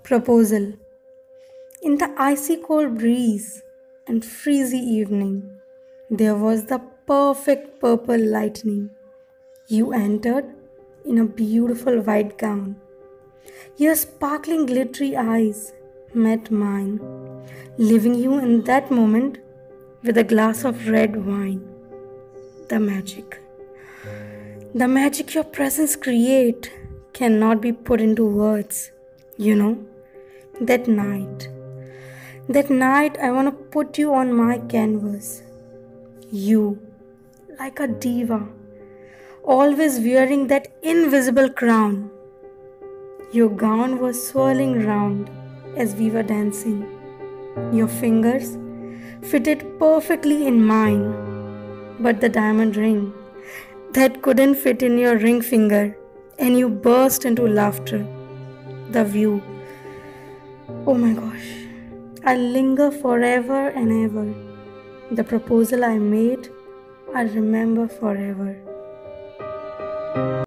Proposal. In the icy cold breeze and freezy evening, there was the perfect purple lightning. You entered in a beautiful white gown. Your sparkling glittery eyes met mine, leaving you in that moment with a glass of red wine. The magic. The magic your presence create cannot be put into words. You know, that night. That night I want to put you on my canvas. You, like a diva, always wearing that invisible crown. Your gown was swirling round as we were dancing. Your fingers fitted perfectly in mine, but the diamond ring that couldn't fit in your ring finger, and you burst into laughter. The view. Oh my gosh. I'll linger forever and ever. The proposal I made, I'll remember forever.